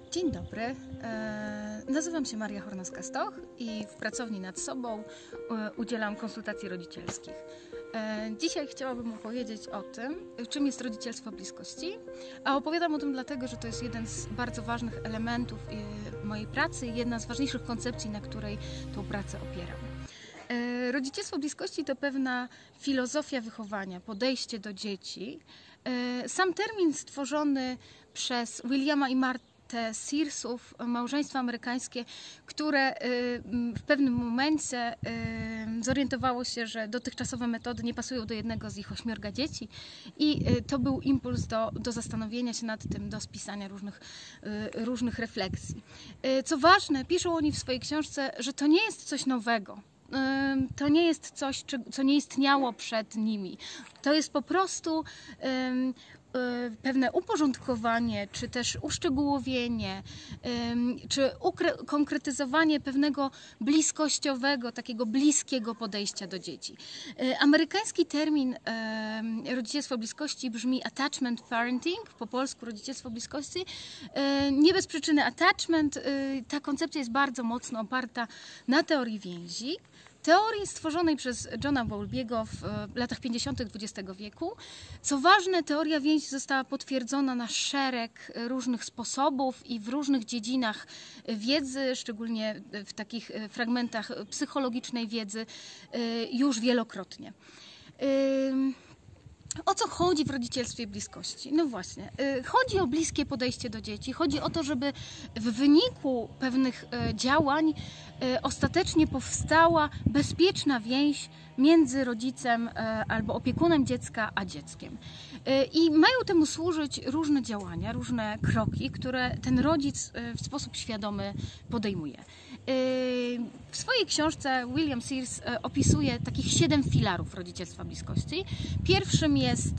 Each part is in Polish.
Dzień dobry, nazywam się Maria Hornowska-Stoch i w Pracowni nad sobą udzielam konsultacji rodzicielskich. Dzisiaj chciałabym opowiedzieć o tym, czym jest rodzicielstwo bliskości, a opowiadam o tym dlatego, że to jest jeden z bardzo ważnych elementów mojej pracy i jedna z ważniejszych koncepcji, na której tą pracę opieram. Rodzicielstwo bliskości to pewna filozofia wychowania, podejście do dzieci. Sam termin stworzony przez Williama i Martę Searsów, małżeństwo amerykańskie, które w pewnym momencie zorientowało się, że dotychczasowe metody nie pasują do jednego z ich 8 dzieci i to był impuls do zastanowienia się nad tym, do spisania różnych refleksji. Co ważne, piszą oni w swojej książce, że to nie jest coś nowego. To nie jest coś, co nie istniało przed nimi. To jest po prostu pewne uporządkowanie, czy też uszczegółowienie, czy konkretyzowanie pewnego bliskościowego, takiego bliskiego podejścia do dzieci. Amerykański termin rodzicielstwo bliskości brzmi attachment parenting, po polsku rodzicielstwo bliskości. Nie bez przyczyny attachment, ta koncepcja jest bardzo mocno oparta na teorii więzi. Teorii stworzonej przez Johna Bowlbiego w latach 50. XX wieku. Co ważne, teoria więzi została potwierdzona na szereg różnych sposobów i w różnych dziedzinach wiedzy, szczególnie w takich fragmentach psychologicznej wiedzy, już wielokrotnie. O co chodzi w rodzicielstwie bliskości? No właśnie, chodzi o bliskie podejście do dzieci, chodzi o to, żeby w wyniku pewnych działań ostatecznie powstała bezpieczna więź między rodzicem albo opiekunem dziecka a dzieckiem. I mają temu służyć różne działania, różne kroki, które ten rodzic w sposób świadomy podejmuje. W swojej książce William Sears opisuje takich 7 filarów rodzicielstwa bliskości. Pierwszym jest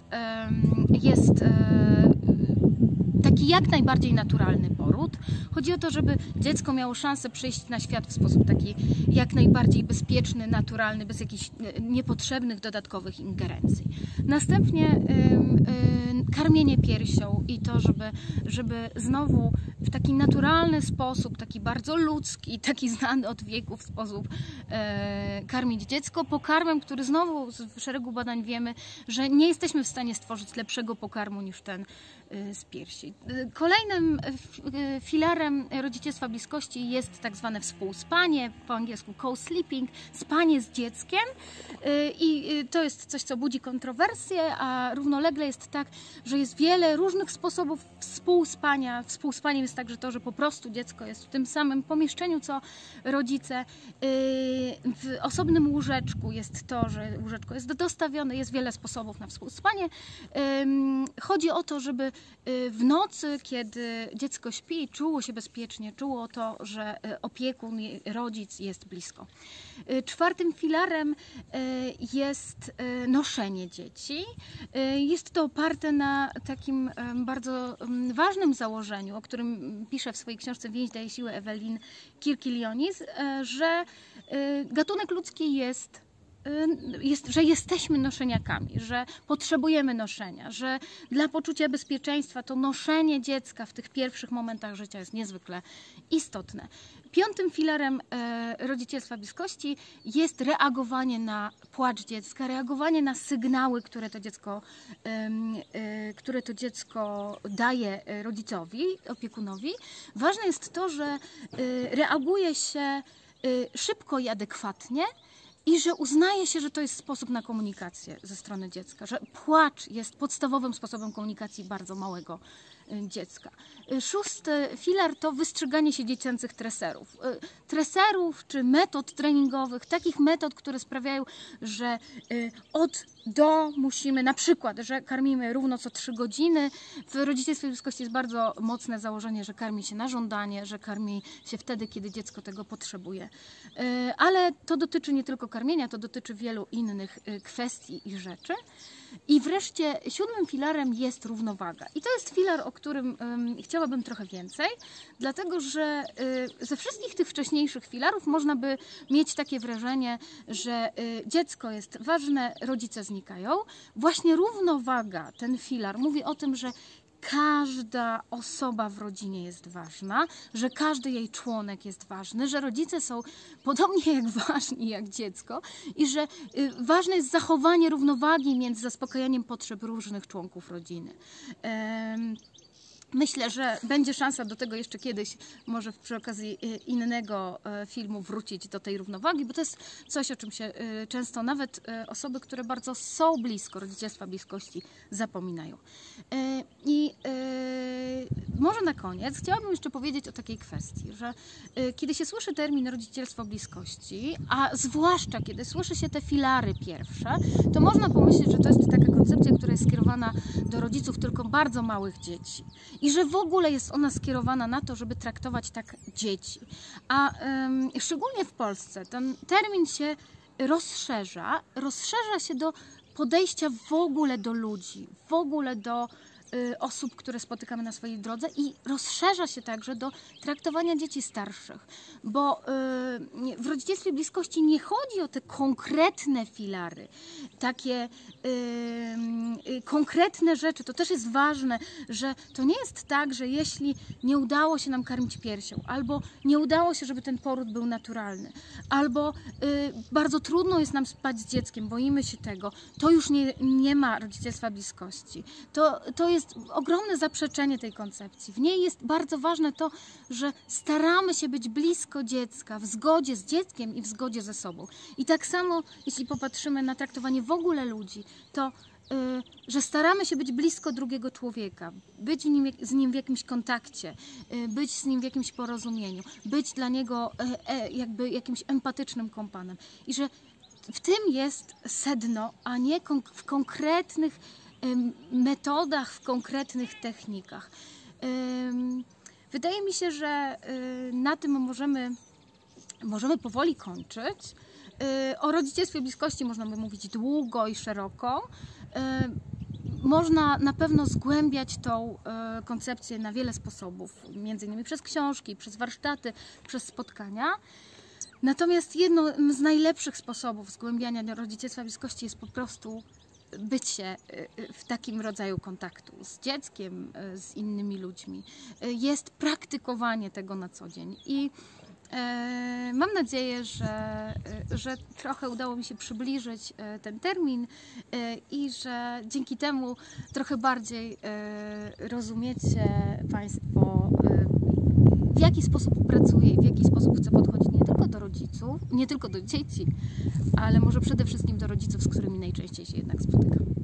taki jak najbardziej naturalny poród. Chodzi o to, żeby dziecko miało szansę przyjść na świat w sposób taki jak najbardziej bezpieczny, naturalny, bez jakichś niepotrzebnych dodatkowych ingerencji. Następnie karmienie piersią i to, żeby znowu w taki naturalny sposób, taki bardzo ludzki, taki znany od wieków sposób karmić dziecko pokarmem, który znowu w szeregu badań wiemy, że nie jesteśmy w stanie stworzyć lepszego pokarmu niż ten z piersi. Kolejnym filarem rodzicielstwa bliskości jest tak zwane współspanie, po angielsku co-sleeping, spanie z dzieckiem i to jest coś, co budzi kontrowersje, a równolegle jest tak, że jest wiele różnych sposobów współspania. Współspaniem jest także to, że po prostu dziecko jest w tym samym pomieszczeniu, co rodzice. W osobnym łóżeczku jest to, że łóżeczko jest dostawione, jest wiele sposobów na współspanie. Chodzi o to, żeby w nocy, kiedy dziecko śpi, czuło się bezpiecznie, czuło to, że opiekun, rodzic jest blisko. Czwartym filarem jest noszenie dzieci. Jest to oparte na takim bardzo ważnym założeniu, o którym pisze w swojej książce Więź daje siłę Ewelin Kirkilionis, że gatunek ludzki że jesteśmy noszeniakami, że potrzebujemy noszenia, że dla poczucia bezpieczeństwa to noszenie dziecka w tych pierwszych momentach życia jest niezwykle istotne. Piątym filarem rodzicielstwa bliskości jest reagowanie na płacz dziecka, reagowanie na sygnały, które to dziecko daje rodzicowi, opiekunowi. Ważne jest to, że reaguje się szybko i adekwatnie, i że uznaje się, że to jest sposób na komunikację ze strony dziecka, że płacz jest podstawowym sposobem komunikacji bardzo małego dziecka. Szósty filar to wystrzeganie się dziecięcych treserów. Treserów czy metod treningowych, takich metod, które sprawiają, że od do musimy, na przykład, że karmimy równo co 3 godziny. W rodzicielstwie bliskości jest bardzo mocne założenie, że karmi się na żądanie, że karmi się wtedy, kiedy dziecko tego potrzebuje. Ale to dotyczy nie tylko karmienia, to dotyczy wielu innych kwestii i rzeczy. I wreszcie 7. filarem jest równowaga. I to jest filar, o którym chciałabym trochę więcej, dlatego że ze wszystkich tych wcześniejszych filarów można by mieć takie wrażenie, że dziecko jest ważne, rodzice znikają. Właśnie równowaga, ten filar mówi o tym, że każda osoba w rodzinie jest ważna, że każdy jej członek jest ważny, że rodzice są podobnie jak ważni jak dziecko i że ważne jest zachowanie równowagi między zaspokajaniem potrzeb różnych członków rodziny. Myślę, że będzie szansa do tego jeszcze kiedyś, może przy okazji innego filmu wrócić do tej równowagi, bo to jest coś, o czym się często nawet osoby, które bardzo są blisko rodzicielstwa, bliskości, zapominają. I może na koniec chciałabym jeszcze powiedzieć o takiej kwestii, że kiedy się słyszy termin rodzicielstwo, bliskości, a zwłaszcza kiedy słyszy się te filary pierwsze, to można pomyśleć, że to jest taka koncepcja, która jest skierowana do rodziców tylko bardzo małych dzieci. I że w ogóle jest ona skierowana na to, żeby traktować tak dzieci. A szczególnie w Polsce ten termin się rozszerza się do podejścia w ogóle do ludzi, w ogóle do osób, które spotykamy na swojej drodze i rozszerza się także do traktowania dzieci starszych, bo w rodzicielstwie bliskości nie chodzi o te konkretne filary, takie konkretne rzeczy. To też jest ważne, że to nie jest tak, że jeśli nie udało się nam karmić piersią, albo nie udało się, żeby ten poród był naturalny, albo bardzo trudno jest nam spać z dzieckiem, boimy się tego, to już nie ma rodzicielstwa bliskości. To jest ogromne zaprzeczenie tej koncepcji. W niej jest bardzo ważne to, że staramy się być blisko dziecka, w zgodzie z dzieckiem i w zgodzie ze sobą. I tak samo, jeśli popatrzymy na traktowanie w ogóle ludzi, to że staramy się być blisko drugiego człowieka, być z nim w jakimś kontakcie, być z nim w jakimś porozumieniu, być dla niego jakby jakimś empatycznym kompanem. I że w tym jest sedno, a nie w konkretnych metodach, w konkretnych technikach. Wydaje mi się, że na tym możemy powoli kończyć. O rodzicielstwie bliskości można by mówić długo i szeroko. Można na pewno zgłębiać tą koncepcję na wiele sposobów, między innymi przez książki, przez warsztaty, przez spotkania. Natomiast jednym z najlepszych sposobów zgłębiania rodzicielstwa bliskości jest po prostu bycie w takim rodzaju kontaktu z dzieckiem, z innymi ludźmi. Jest praktykowanie tego na co dzień. I mam nadzieję, że trochę udało mi się przybliżyć ten termin i że dzięki temu trochę bardziej rozumiecie Państwo, w jaki sposób pracuję i w jaki sposób chcę podchodzić nie tylko do rodziców, nie tylko do dzieci, ale może przede wszystkim do rodziców, z którymi najczęściej się jednak spotykam.